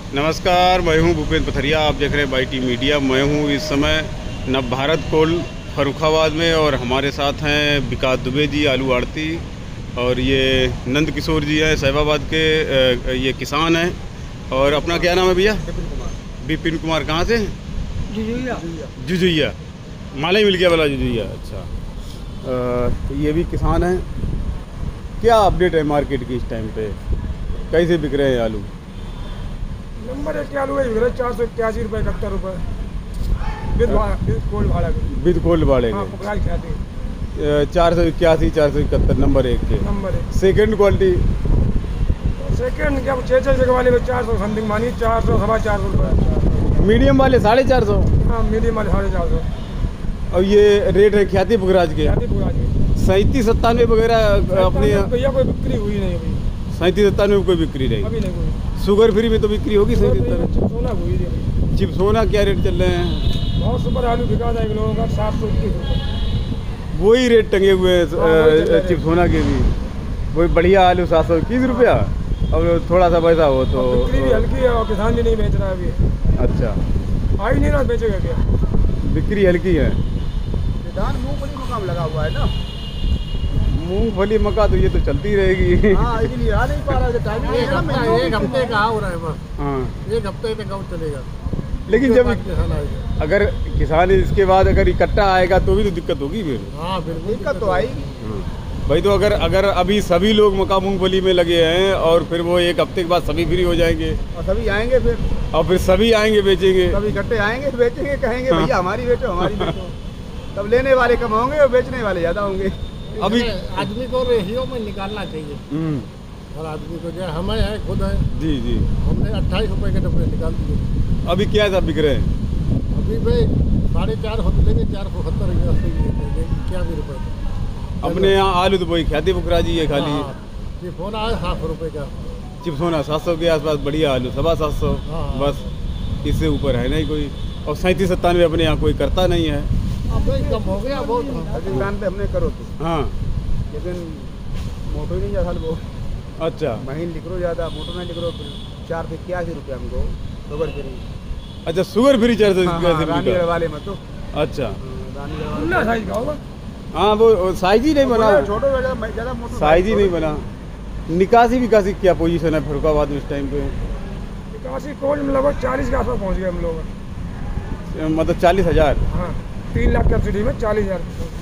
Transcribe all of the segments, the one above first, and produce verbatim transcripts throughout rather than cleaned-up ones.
नमस्कार, मैं हूं भूपेंद्र पथरिया। आप देख रहे हैं बाई टी मीडिया। मैं हूं इस समय नव भारत कोल फर्रुखाबाद में और हमारे साथ हैं विकास दुबे जी, आलू आड़ती, और ये नंद किशोर जी हैं साहिबाबाद के, ये किसान हैं। और अपना क्या नाम है भैया? विपिन कुमार। विपिन कुमार कहाँ से? जुजुइया। जुजुइया, माला ही मिल गया वाला जुजुइया। अच्छा, आ, ये भी किसान हैं। क्या अपडेट है मार्केट की इस टाइम पे? कैसे बिक रहे हैं आलू? नंबर एक आलू है चार सौ इक्यासी रुपये इकहत्तर रुपये विद कोल्ड भाड़ा के। विद कोल्ड भाड़े हाँ, के चार सौ इक्यासी चार सौ इकहत्तर नंबर एक के। नंबर एक। सेकेंड क्वालिटी सेकेंड क्या छः छः जगह वाले में चार सौ समथिंग मानी, चार सौ सवा चार सौ रुपये। मीडियम वाले साढ़े चार सौ। हाँ, मीडियम वाले साढ़े चार सौ। और ये रेट है ख्याति पुखराज के सैंतीस सत्तानवे वगैरह अपने भैया कोई बिक्री हुई नहीं अभी। सैंतीस सत्तानवे में कोई बिक्री नहीं अभी नहीं हुई। शुगर फ्री में तो बिक्री होगी। सैंतीस चिपसोना हुई नहीं। चिपसोना क्या रेट चल रहे हैं? बहुत सुपर आलू बिका था एक लोगों का सात सौ इक्कीस रुपये। वही रेट टंगे हुए हैं चिपसोना के भी। वही बढ़िया आलू सात सौ इक्कीस रुपया। अब थोड़ा सा पैसा हो तो बिक्री भी हल्की है और किसान भी नहीं बेच रहा है अभी। अच्छा, आ ही नहीं रहा, बेचेगा क्या? बिक्री हल्की है। मूंगफली मकाम लगा हुआ है ना। मूंगफली मक्का तो ये तो चलती रहेगी। हाँ, इसलिए आ नहीं पा रहा है। टाइम एक हफ्ते एक हफ्ते का हो रहा है बस। हाँ, एक हफ्ते तक और चलेगा। लेकिन जब किसान आएगा, अगर किसान इसके बाद अगर इकट्ठा आएगा तो भी तो दिक्कत होगी फिर। हाँ बिल्कुल दिक्कत तो आएगी भाई। तो अगर अगर अभी सभी लोग मक्का मूंगफली में लगे हैं और फिर वो एक हफ्ते के बाद सभी फ्री हो जाएंगे और सभी आएंगे फिर और फिर सभी आएंगे बेचेंगे। सभी इकट्ठे आएंगे बेचेंगे, कहेंगे हाँ। भैया हमारी बेचो हमारी बेचो। तब लेने वाले कम होंगे और बेचने वाले ज्यादा होंगे। अभी आदमी को रेशियो में निकालना चाहिए। हम्म, हर आदमी को, जो हमें है खुद है, जी जी। हमने अट्ठाईस रुपए के डब्बे निकाल दिए। अभी क्या सब बिक रहे हैं? अभी भाई साढ़े चार सौ लेंगे, चार सौ सत्तर क्या भी रुपये। अपने यहाँ आलू तो वही ख्याति पुखराजी है खाली। ये फोन आया सात सौ रुपये का। चिपसोना सात सौ के आसपास बढ़िया आलू सवा सात सौ। हाँ। बस इससे ऊपर है नहीं कोई। और सैंतीस सत्तानवे अपने यहाँ कोई करता नहीं है। अब भाई कम हो गया बहुत। दुकान पे हमने करो तो हाँ, लेकिन मोटो ही नहीं जाता वो। अच्छा महीन लिख रो ज्यादा, मोटो नहीं लिख रो। चार सौ इक्यासी रुपये हमको शुगर फ्री। अच्छा, शुगर फ्री चार सौ हाँ, हाँ, रानीगढ़ वाले में तो। अच्छा, खुला साइज का होगा। हाँ वो साइज ही नहीं बना। छोटो ज्यादा मोटो साइज ही नहीं बना। निकासी विकासी क्या पोजीशन है फर्रुखाबाद में इस टाइम पे? इक्यासी कोल्ड में लगभग चालीस के आसपास पहुँच गए हम लोग। मतलब चालीस हजार हाँ, तीन लाख सब्सिडी में चालीस हजार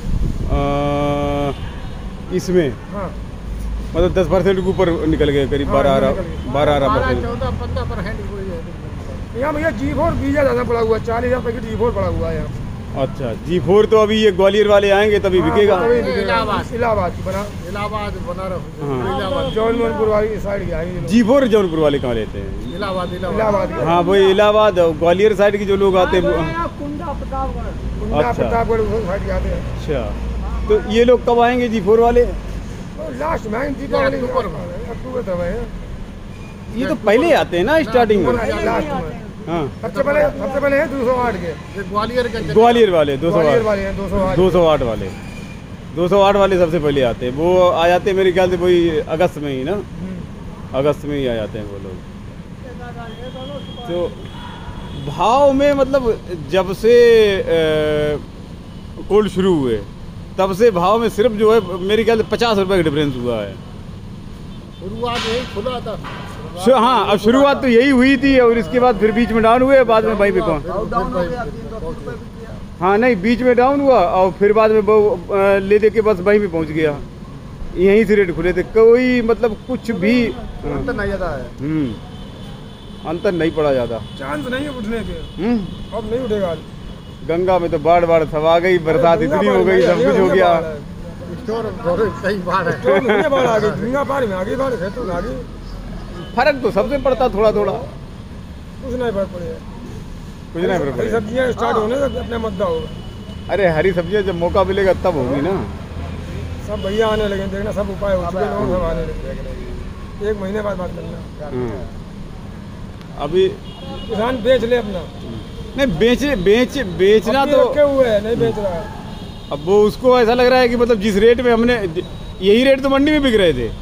इसमें। हाँ, मतलब दस परसेंट के ऊपर निकल गए करीब। हाँ, बारह निकल गए। बारह परसेंट। चौदह पंद्रह परसेंट यहाँ भैया जी फोर बीजा ज़्यादा पड़ा हुआ है। चालीस हजार पैकेट जी फोर पड़ा हुआ है यहाँ। अच्छा, जी फोर तो अभी ये ग्वालियर वाले आएंगे तभी हाँ, बिकेगा। तभी बिकेगा। इलाहाबाद। इलाहाबाद बना इलाहाबाद बनारस हाँ। इलाहाबाद जौनपुर वाली साइड के आएंगे। जी फोर जौनपुर वाले कहाँ लेते हैं? इलाहाबाद इलाहाबाद के। हाँ, वही इलाहाबाद ग्वालियर साइड के जो लोग आते हैं। कुंडा अच्छा। प्रतापगढ़ उस साइड के आते हैं। अच्छा, तो ये लोग कब आएंगे जी फोर वाले? लास्ट में दीपावली अक्टूबर में। अक्टूबर तक है। ये तो पहले आते हैं ना स्टार्टिंग में। लास्ट में हाँ, सबसे पहले सबसे पहले है दो सौ आठ के। ये ग्वालियर का ग्वालियर वाले दो सौ ग्वालियर आठ वाले हैं दो सौ आठ। दो सौ आठ वाले दो सौ आठ वाले सबसे पहले आते हैं। वो आ जाते हैं मेरे ख्याल से वही अगस्त में ही ना। अगस्त में ही आ जाते हैं वो लोग। तो भाव में मतलब जब से कोल्ड शुरू हुए तब से भाव में सिर्फ जो है मेरे ख्याल से पचास रुपए का डिफरेंस हुआ है। शुरुआत यही खुला था। शु- हाँ, अब शुरुआत तो यही हुई थी और इसके बाद फिर बीच में डाउन हुए, बाद में भाई भी कौन। डाउन हो गया, तीन सौ अस्सी रुपये भी किया। हाँ नहीं, बीच में डाउन हुआ और फिर बाद में वो अ, ले दे के बस वहीं पे पहुंच गया। यहीं से रेट खुले थे, कोई मतलब कुछ भी अंतर नहीं जाता है। हम्म अंतर नहीं पड़ा ज़्यादा। चांस नहीं है उठने के। हम्म अब नहीं उठेगा। गंगा में तो बाढ़ बाढ़ सब आ गई, बरसात इतनी हो गई, सब कुछ हो गया। स्टोर सही बात है। तो नहीं बाढ़ आ गई, गंगा पार में आ गई, बाढ़ खेतों में आ गई। फर्क तो सबसे पड़ता थोड़ा थोड़ा। कुछ नहीं फर्क पड़ेगा। कुछ नहीं फर्क हरी पड़ेगा। सब्जियां स्टार्ट होने से अपने मद्दा होगा। अरे हरी सब्जियां जब मौका मिलेगा तब होगी ना। सब भैया आने लगे, देखना सब उपाय हो चुके, लोग सब आने लगे। एक महीने बाद बात करना। हम्म। अभी किसान बेच ले अपना। नहीं, बेचे बेच बेचना अभी तो रखे हुए है, नहीं बेच रहा है। अब वो उसको ऐसा लग रहा है कि मतलब जिस रेट में हमने यही रेट तो मंडी में बिक रहे थे।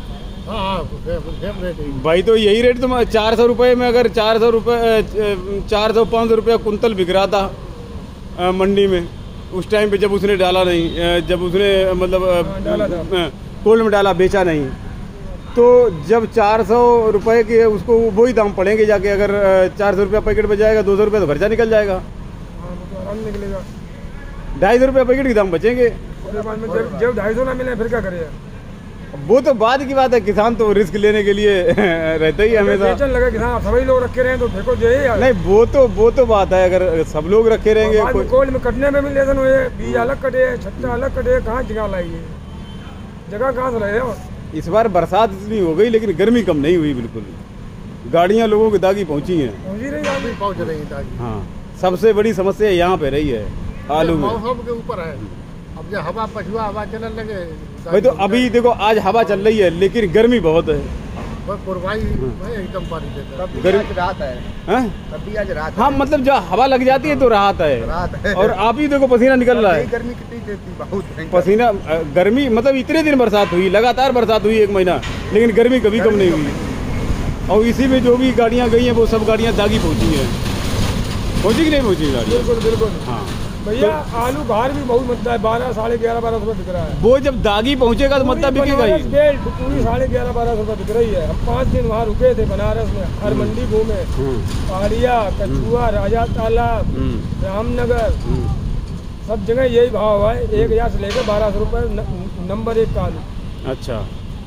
हाँ हाँ सेम सेम रेट है। भाई तो यही रेट तो चार सौ रुपये में, अगर चार सौ रुपये चार सौ पाँच सौ रुपये कुंतल बिक रहा था अ, मंडी में उस टाइम पे, जब उसने डाला नहीं, अ, जब उसने मतलब अ, कोल्ड में डाला, बेचा नहीं, तो जब चार सौ रुपये के उसको वही दाम पड़ेंगे जाके। अगर चार सौ रुपया पैकेट में जाएगा, दो सौ रुपये तो खर्चा निकल जाएगा, हाँ, वो तो आराम निकलेगा। ढाई सौ रुपये पैकेट के दाम बचेंगे। उसके बाद में जब जब ढाई सौ ना मिले फिर क्या करेगा? वो तो बाद की बात है, किसान तो रिस्क लेने के लिए रहता ही हमेशा। बेचन लगा किसान, सभी लोग रखे रहे तो फेंको जो है। नहीं वो तो वो तो बात है, अगर सब लोग रखे रहेंगे। कोई कोल्ड में कटने में भी लेसन हुए, बीज अलग कटे, छत्ता अलग कटे, कहाँ जगह लाइए, जगह कहाँ से रहे हो? इस बार बरसात इतनी हो गई लेकिन गर्मी कम नहीं हुई बिल्कुल। गाड़ियां लोगों की दागी पहुंची हैं। पहुंची रही अभी आदमी। पहुँच रही ताकि हाँ, सबसे बड़ी समस्या यहाँ पे रही है आलू में। मौसम के ऊपर है। अब जो हवा पछुआ हवा चलने लगे भाई तो अभी देखो आज हवा चल रही है लेकिन गर्मी बहुत है। बस पुरवाई में एकदम पानी देता है। तब भी गर्म- आज रात है, हैं? तब भी आज रात हाँ है। मतलब जब हवा लग जाती है तो राहत है। रात है। और आप ही देखो पसीना निकल रहा नहीं, है। गर्मी कितनी देती, बहुत भयंकर। पसीना अ, गर्मी मतलब इतने दिन बरसात हुई, लगातार बरसात हुई एक महीना, लेकिन गर्मी कभी कम नहीं हुई। और इसी में जो भी गाड़ियाँ गई हैं वो सब गाड़ियाँ दागी पहुँची हैं। पहुँची कि नहीं पहुँची गाड़ियाँ? बिल्कुल बिल्कुल हाँ, भैया आलू बाहर भी बहुत मत्ता है, बारह साढ़े ग्यारह बारह सौ रुपये बिक रहा है। वो जब दागी पहुँचेगा तो मतलब पूरी बिकेगा बनारस ही। बेल्ट पूरी साढ़े ग्यारह बारह सौ रुपये बिक रही है। हम पाँच दिन वहाँ रुके थे बनारस में, हर मंडी घूमे, हम्म, पहाड़िया, कछुआ, राजा तालाब, हम्म, रामनगर, हम्म। सब जगह यही भाव है, एक हजार से लेकर बारह सौ रुपये न- नंबर एक का आलू। अच्छा,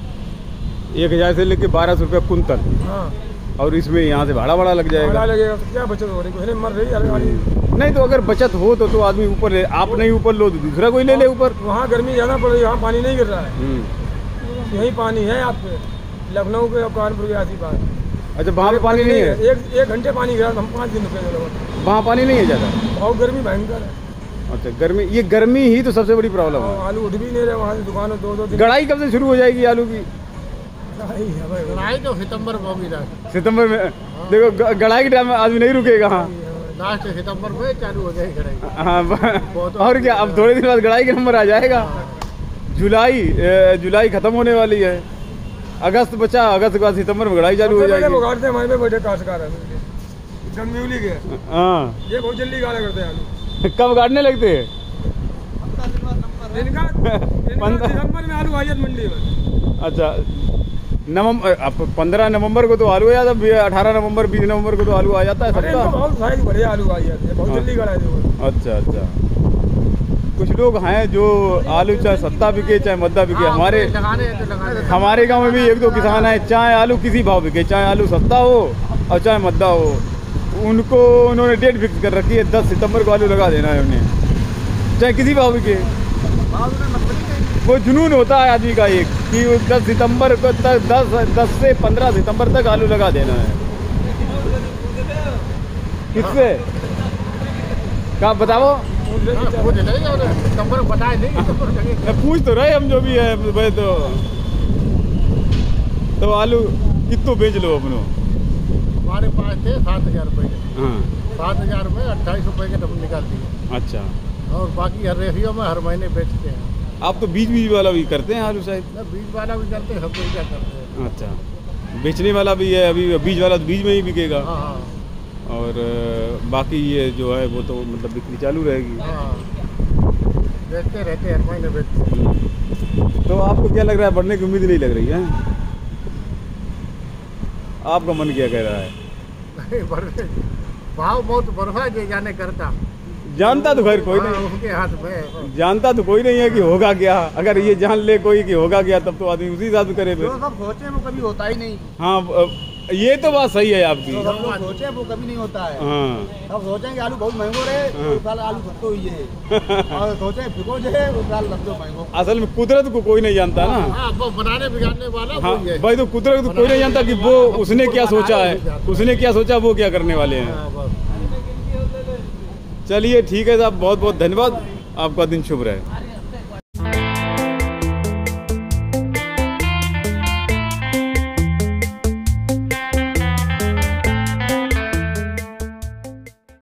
एक हजार से लेके बारह सौ रुपया कुंतल, हाँ, और इसमें यहाँ से भाड़ा भाड़ा लग भाड़ा जाएगा। लगेगा तो क्या बचत हो रही, कुछ नहीं, मर रही है गाड़ी। नहीं तो अगर बचत हो तो तो आदमी ऊपर ले, आप नहीं ऊपर लो तो दूसरा कोई ले ले ऊपर। वहाँ गर्मी ज़्यादा पड़ रही है, वहाँ पानी नहीं गिर रहा है, हम्म। यही पानी है आपके लखनऊ के और कानपुर के आसी पास। अच्छा, वहाँ पे पानी नहीं है? एक एक घंटे पानी गिरा, हम पाँच दिन रुके थे। वहाँ पानी नहीं है ज़्यादा? बहुत गर्मी भयंकर है, अच्छा, गर्मी, ये गर्मी ही तो सबसे बड़ी प्रॉब्लम और है। आलू उठ भी नहीं रहे वहाँ से, दुकानों दो दो दिन। गड़ाई कब से शुरू हो जाएगी आलू की? गड़ाई है भाई। लड़ाई तो सितंबर में होगी लास्ट सितंबर में? देखो ग- गड़ाई के टाइम में आदमी नहीं रुकेगा। हाँ लास्ट सितंबर में चालू हो जाएगी लड़ाई। हाँ, ब- और क्या, अब थोड़े दिन बाद गड़ाई के नंबर आ जाएगा। जुलाई अ, जुलाई खत्म होने वाली है, अगस्त बचा, अगस्त के बाद सितंबर में गड़ाई चालू हो सबसे पहले जाएगी। बुखारते हमारे में बैठे काश्तकार है, गंगम्यूली के, हाँ, ये बहुत जल्दी गाड़ा करते हैं आलू। कब गाड़ने लगते हैं? इनका इनका पंद्रह- दिसंबर में आलू आई है मंडी में। अच्छा, नवंबर, अब पंद्रह नवंबर को तो आलू आ जाता है, अठारह नवंबर बीस नवंबर को तो आलू आ जाता है अरे इनको सबका। बहुत साइज बढ़िया आलू आई जाते हैं, बहुत हाँ। जल्दी गड़ाई थे। अच्छा अच्छा, कुछ लोग हैं जो आलू चाहे सत्ता बिके चाहे मद्दा बिके। हमारे लगाने हैं तो लगाने हैं। हमारे गांव में भी एक दो किसान हैं, चाहे आलू किसी भाव बिके, चाहे आलू सस्ता हो और चाहे मद्दा हो, उनको उन्होंने डेट फिक्स कर रखी है, दस सितंबर को आलू लगा देना है उन्हें, चाहे किसी भाव बिके। वो जुनून होता है आदमी का एक कि वो दस सितंबर को तक दस दस से पंद्रह सितंबर तक आलू लगा देना है। किससे क्या बताओ? हाँ, पूछ लेंगे और सितंबर में बताए नहीं सितंबर में लगेगा। पूछ तो रहे हम जो भी है भाई। तो तो आलू कितनों बेच लो अपनो? हमारे पास थे सात हजार रुपये के, हाँ, सात हजार में अट्ठाईस रुपये के डब्बे निकाल दिए, अच्छा। और बाकी हर रेशियो में हर महीने बेचते हैं। आप तो बीज बीज वाला भी करते हैं आलू शायद? ना बीज वाला भी करते हैं, सब लोग क्या करते हैं। अच्छा, बेचने वाला भी है अभी, बीज वाला तो बीज में ही बिकेगा, हाँ हाँ और अ, बाकी ये जो है वो तो मतलब बिक्री चालू रहेगी। हाँ, बेचते रहते हैं, हर महीने बेचते हैं। तो आपको क्या लग रहा है, बढ़ने की उम्मीद नहीं लग रही है? आपका मन क्या कह रहा है? नहीं बढ़ भाव बहुत बर्फा जे जाने करता, जानता तो खैर कोई हाँ, नहीं, उसके हाथ में है। जानता तो कोई नहीं है कि होगा क्या। अगर ये जान ले कोई कि होगा क्या, तब तो आदमी उसी हिसाब से करे फिर। जो सब सोचे वो कभी होता ही नहीं, हाँ, अ, ये तो बात सही है आपकी। जो सब लोग सोचे वो कभी नहीं होता है। हाँ, सब सोचेंगे आलू बहुत महंगो रहे हाँ। तो उस साल आलू सस्तो हुई है, और सोचे फिको जो है उस साल लफ्जो महंगो। असल में कुदरत को कोई नहीं जानता ना। हाँ, वो बनाने बिगाड़ने वाला हाँ वही है। भाई, तो कुदरत को कोई नहीं जानता कि वो उसने क्या सोचा है, उसने क्या सोचा, वो क्या करने वाले हैं। हाँ, बस। चलिए ठीक है साहब, बहुत बहुत धन्यवाद, आपका दिन शुभ रहे।